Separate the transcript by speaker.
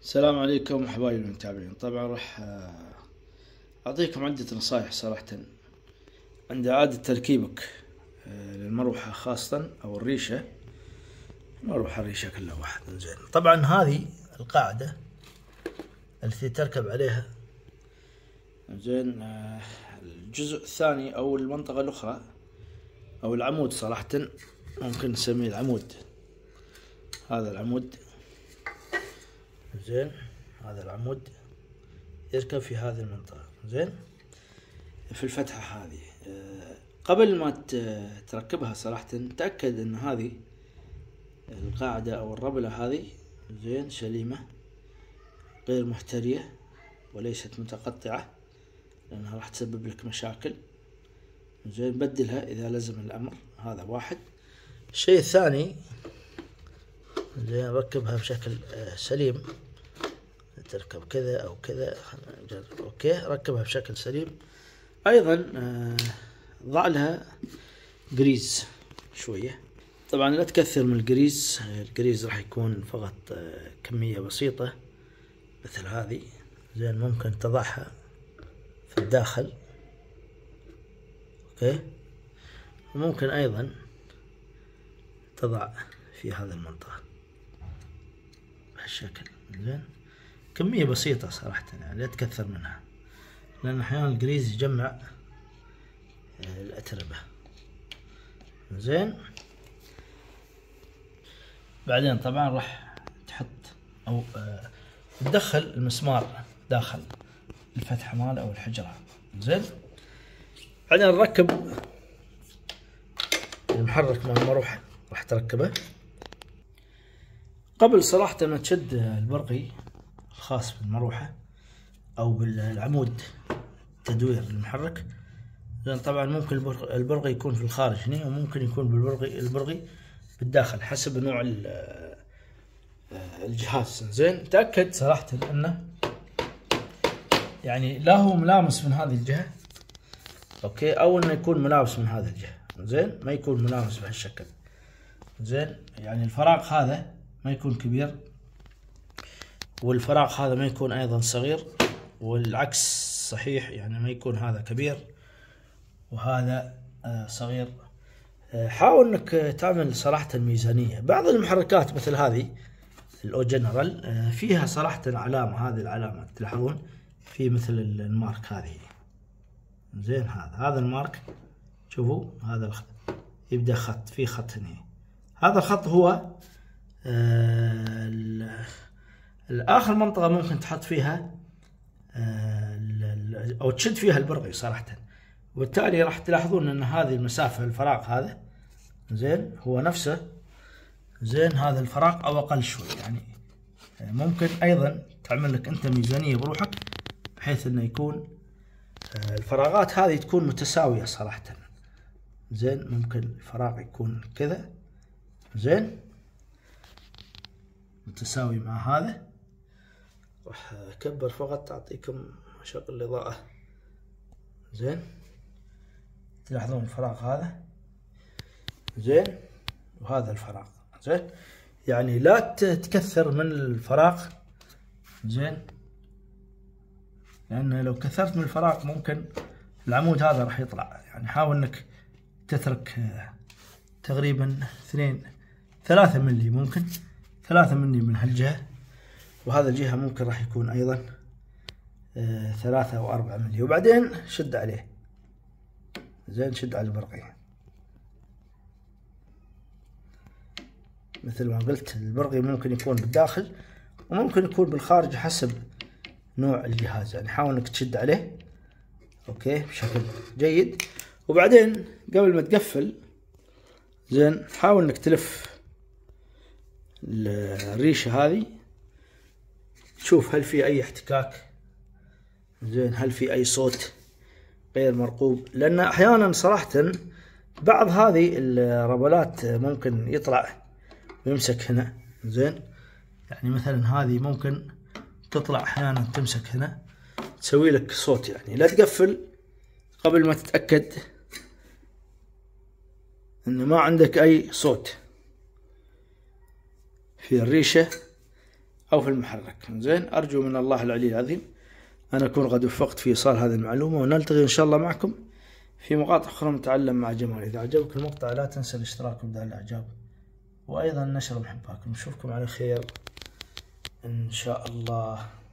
Speaker 1: السلام عليكم حبايبي المتابعين. طبعا راح أعطيكم عدة نصائح صراحة عند إعادة تركيبك للمروحة، خاصة أو الريشة. الريشة كلها واحد. زين، طبعا هذه القاعدة التي تركب عليها. زين، الجزء الثاني أو المنطقة الأخرى أو العمود، صراحة ممكن نسميه العمود. هذا العمود. زين، هذا العمود يركب في هذه المنطقة. زين، في الفتحة هذه. قبل ما تركبها صراحة تأكد ان هذه القاعدة او الربلة هذه زين سليمة، غير محترية وليست متقطعة، لانها راح تسبب لك مشاكل. زين، بدلها اذا لزم الامر. هذا واحد. الشيء الثاني، زين، ركبها بشكل سليم. تركب كذا او كذا. اوكي، ركبها بشكل سليم. ايضا ضع لها جريز شوية. طبعا لا تكثر من الجريز. الجريز راح يكون فقط كمية بسيطة مثل هذه. زين، ممكن تضعها في الداخل. اوكي، وممكن ايضا تضع في هذا المنطقة بهالشكل. زين، كمية بسيطة صراحة، يعني لا تكثر منها، لأن أحيانا الجريز يجمع الأتربة. زين، بعدين طبعا راح تحط أو تدخل المسمار داخل الفتحة ماله أو الحجرة. زين، بعدين نركب المحرك مال المروحة. راح تركبه قبل صراحة ما تشد البرقي الخاص بالمروحة أو بالعمود تدوير المحرك. لأن طبعا ممكن البرغي يكون في الخارج هنا، وممكن يكون البرغي بالداخل حسب نوع الجهاز. زين، تأكد صراحة أنه يعني لا هو ملامس من هذه الجهة، أوكي، أو أنه يكون ملامس من هذه الجهة. زين، ما يكون ملامس بهالشكل. زين، يعني الفراغ هذا ما يكون كبير، والفراغ هذا ما يكون أيضا صغير، والعكس صحيح، يعني ما يكون هذا كبير وهذا صغير. حاول انك تعمل صراحة ميزانية. بعض المحركات مثل هذه الاو جنرال فيها صراحة علامة. هذه العلامة تلاحظون في مثل المارك هذه. زين، هذا المارك، شوفوا هذا يبدأ خط، في خط هنا. هذا الخط هو الآخر منطقة ممكن تحط فيها أو تشد فيها البرغي صراحة. وبالتالي راح تلاحظون أن هذه المسافة، الفراغ هذا زين هو نفسه. زين، هذا الفراغ أو أقل شوي. يعني ممكن أيضا تعمل لك أنت ميزانية بروحك بحيث أنه يكون الفراغات هذه تكون متساوية صراحة. زين، ممكن الفراغ يكون كذا. زين، متساوي مع هذا. راح أكبر فقط أعطيكم شغل الإضاءة. زين، تلاحظون الفراغ هذا. زين، وهذا الفراغ. زين، يعني لا تكثر من الفراغ. زين، لأن لو كثرت من الفراغ ممكن العمود هذا راح يطلع. يعني حاول انك تترك تقريبا 3 ملي، ممكن 3 ملي من هالجهة، وهذا الجهة ممكن راح يكون أيضا 3 أو 4 ملي، وبعدين شد عليه. زين، شد على البرغي مثل ما قلت. البرغي ممكن يكون بالداخل وممكن يكون بالخارج حسب نوع الجهاز. يعني حاول انك تشد عليه اوكي بشكل جيد. وبعدين قبل ما تقفل، زين، حاول انك تلف الريشة هذه، تشوف هل في اي احتكاك. زين، هل في اي صوت غير مرقوب، لان احيانا صراحة بعض هذه الربلات ممكن يطلع ويمسك هنا. زين، يعني مثلا هذه ممكن تطلع احيانا تمسك هنا، تسوي لك صوت. يعني لا تقفل قبل ما تتأكد ان ما عندك اي صوت في الريشة أو في المحرك. زين، أرجو من الله العلي العظيم أن أكون قد وفقت في إيصال هذه المعلومة، ونلتقي إن شاء الله معكم في مقاطع أخرى نتعلم مع جمال. إذا عجبك المقطع لا تنسى الاشتراك وإبداء الإعجاب، وأيضا نشر محباكم. نشوفكم على خير إن شاء الله.